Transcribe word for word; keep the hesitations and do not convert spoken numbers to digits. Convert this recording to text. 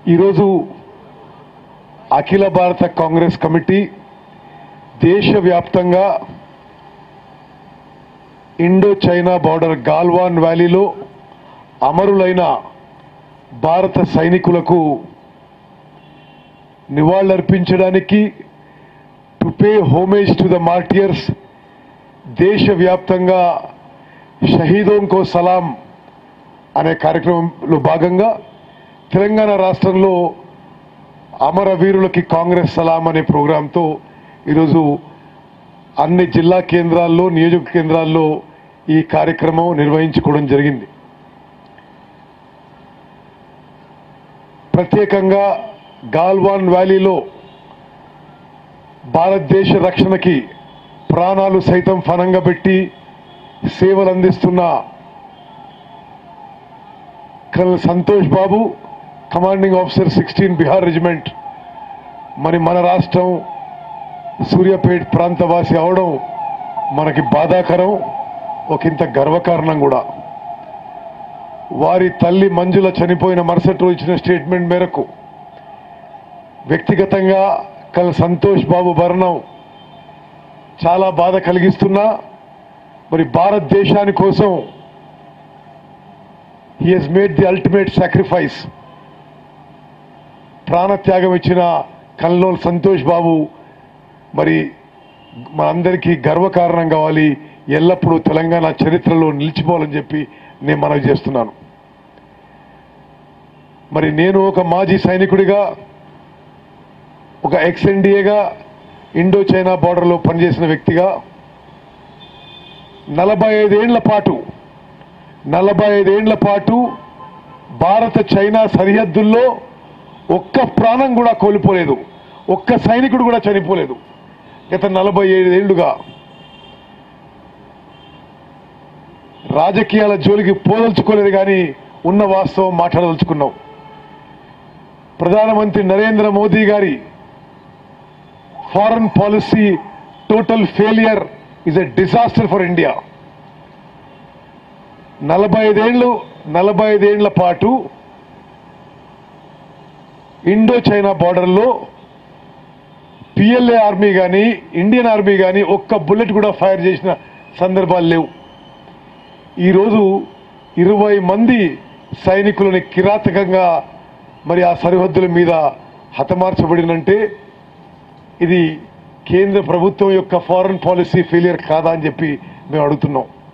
ఈరోజు అఖిల భారత కాంగ్రెస్ కమిటీ దేశవ్యాప్తంగా ఇండో చైనా బార్డర్ గాల్వాన్ వ్యాలీలో అమరులైన భారత సైనికులకు నివాళులర్పించడానికి to pay homage to the martyrs దేశవ్యాప్తంగా షహీదోం కో సలాం అనే కార్యక్రమంలో భాగంగా తెలంగాణ రాష్ట్రంలో అమరవీరులకి కాంగ్రెస్ సలాం అనే ప్రోగ్రాంతో ఈరోజు అన్ని జిల్లా కేంద్రాల్లో నియోజక కేంద్రాల్లో ఈ కార్యక్రమం నిర్వహించుకోవడం జరిగింది. ప్రత్యేకంగా గాల్వాన్ వ్యాలీలో భారతదేశ రక్షణకి ప్రాణాలు సైతం ఫనంగా పెట్టి సేవలు అందిస్తున్న colonel Santosh Babu, commanding officer sixteen Bihar regiment, మరి మన రాష్ట్రం సూర్యాపేట ప్రాంతవాసి అవడం మనకి బాధాకరం, ఒకంత గర్వకారణం కూడా. వారి తల్లి మంజుల చనిపోయిన మరుసటి రోజు ఇచ్చిన స్టేట్మెంట్ మేరకు వ్యక్తిగతంగా కర్నల్ సంతోష్ బాబు మరణం చాలా బాధ కలిగిస్తున్నా, మరి భారతదేశాని కోసం he has made the ultimate sacrifice, ప్రాణత్యాగం ఇచ్చిన కల్నల్ సంతోష్ బాబు మరి మనందరికీ గర్వకారణం కావాలి, ఎల్లప్పుడూ తెలంగాణ చరిత్రలో నిలిచిపోవాలని చెప్పి నేను మనవి చేస్తున్నాను. మరి నేను ఒక మాజీ సైనికుడిగా, ఒక ఎక్స్ ఎన్డీఏగా, ఇండో చైనా బార్డర్లో పనిచేసిన వ్యక్తిగా నలభై ఐదేళ్ల పాటు నలభై ఐదేళ్ల పాటు భారత చైనా సరిహద్దుల్లో ఒక్క ప్రాణం కూడా కోల్పోలేదు, ఒక్క సైనికుడు కూడా చనిపోలేదు. గత నలభై ఐదేళ్లుగా రాజకీయాల జోలికి పోదలుచుకోలేదు, కానీ ఉన్న వాస్తవం మాట్లాడదలుచుకున్నాం. ప్రధానమంత్రి నరేంద్ర మోదీ గారి foreign policy total failure is a disaster for India. నలభై ఐదేళ్లు నలభై ఐదేళ్ల పాటు ఇండో చైనా బార్డర్లో పిఎల్ఏ ఆర్మీ కానీ ఇండియన్ ఆర్మీ కానీ ఒక్క బుల్లెట్ కూడా ఫైర్ చేసిన సందర్భాలు లేవు. ఈరోజు ఇరవై మంది సైనికులని కిరాతకంగా మరి ఆ సరిహద్దుల మీద హతమార్చబడినంటే ఇది కేంద్ర ప్రభుత్వం యొక్క ఫారెన్ పాలసీ ఫెయిలియర్ కాదా అని చెప్పి మేము అడుగుతున్నాం.